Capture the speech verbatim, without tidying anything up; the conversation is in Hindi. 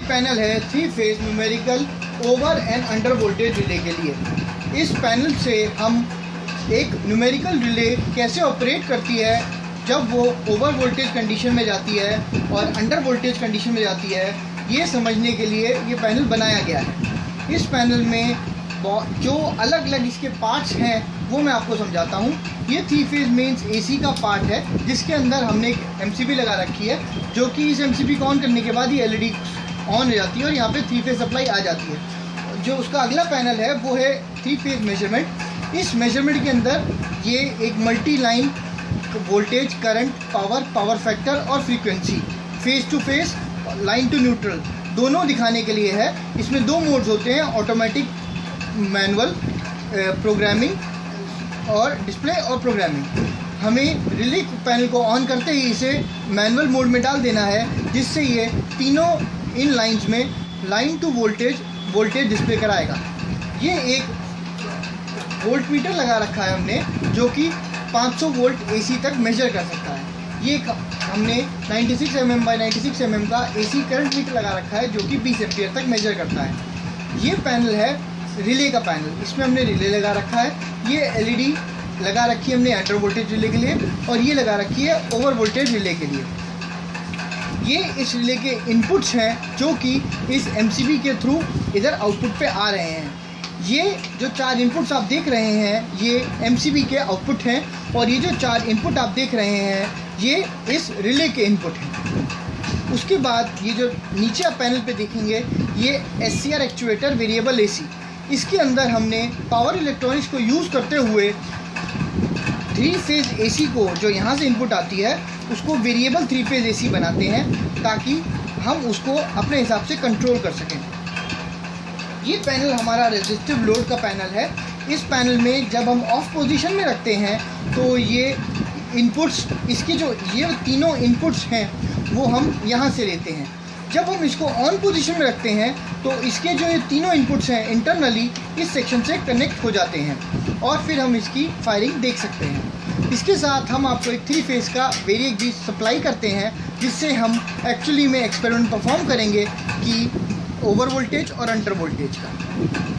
पैनल है three phase numerical over and under voltage relay के लिए। इस पैनल से हम एक न्यूमेरिकल रिले कैसे ऑपरेट करती है जब वो ओवर वोल्टेज कंडीशन में जाती है और अंडर वोल्टेज कंडीशन में जाती है, ये समझने के लिए ये पैनल बनाया गया है। इस पैनल में जो अलग अलग इसके पार्ट्स हैं वो मैं आपको समझाता हूँ। ये थ्री फेज मेंस एसी का पार्ट है जिसके अंदर हमने एक एमसीबी लगा रखी है, जो कि इस एमसीबी को ऑन करने के बाद ये एलईडी ऑन हो जाती है और यहाँ पे थ्री फेज सप्लाई आ जाती है। जो उसका अगला पैनल है वो है थ्री फेज मेजरमेंट। इस मेजरमेंट के अंदर ये एक multi line voltage, current, power, power factor और frequency, phase to phase, line to neutral दोनों दिखाने के लिए है। इसमें दो मोड्स होते हैं, ऑटोमेटिक, मैनुअल, प्रोग्रामिंग और डिस्प्ले और प्रोग्रामिंग। हमें रिले पैनल को ऑन करते ही इसे मैनुअल मोड में डाल देना है, जिससे ये तीनों इन लाइंस में line to voltage voltage display कराएगा। ये एक वोल्ट मीटर लगा रखा है हमने, जो कि पाँच सौ वोल्ट एसी तक मेजर कर सकता है। ये हमने छियानवे एम एम बाई छियानवे एम एम का एसी करंट मीटर लगा रखा है, जो कि बीस एम्पियर तक मेजर करता है। ये पैनल है रिले का पैनल, इसमें हमने रिले लगा रखा है। ये एलईडी लगा रखी है हमने अंडर वोल्टेज रिले के लिए, और ये लगा रखी है ओवर वोल्टेज रिले के लिए। ये इस रिले के इनपुट्स हैं जो कि इस एमसीबी के थ्रू इधर आउटपुट पे आ रहे हैं। ये जो चार इनपुट्स आप देख रहे हैं ये एमसीबी के आउटपुट हैं, और ये जो चार इनपुट आप देख रहे हैं ये इस रिले के इनपुट हैं। उसके बाद ये जो नीचे आप पैनल पे देखेंगे ये एससीआर एक्चुएटर वेरिएबल एसी, इसके अंदर हमने पावर इलेक्ट्रॉनिक्स को यूज़ करते हुए थ्री फेज एसी को, जो यहाँ से इनपुट आती है, उसको वेरिएबल थ्री फेज एसी बनाते हैं ताकि हम उसको अपने हिसाब से कंट्रोल कर सकें। ये पैनल हमारा रेजिस्टिव लोड का पैनल है। इस पैनल में जब हम ऑफ पोजीशन में रखते हैं तो ये इनपुट्स, इसके जो ये तीनों इनपुट्स हैं वो हम यहाँ से लेते हैं। जब हम इसको ऑन पोजीशन में रखते हैं तो इसके जो ये तीनों इनपुट्स हैं इंटरनली इस सेक्शन से कनेक्ट हो जाते हैं और फिर हम इसकी फायरिंग देख सकते हैं। इसके साथ हम आपको एक थ्री फेज का वेरिएक भी सप्लाई करते हैं, जिससे हम एक्चुअली में एक्सपेरिमेंट परफॉर्म करेंगे कि ओवर वोल्टेज और अंडर वोल्टेज का।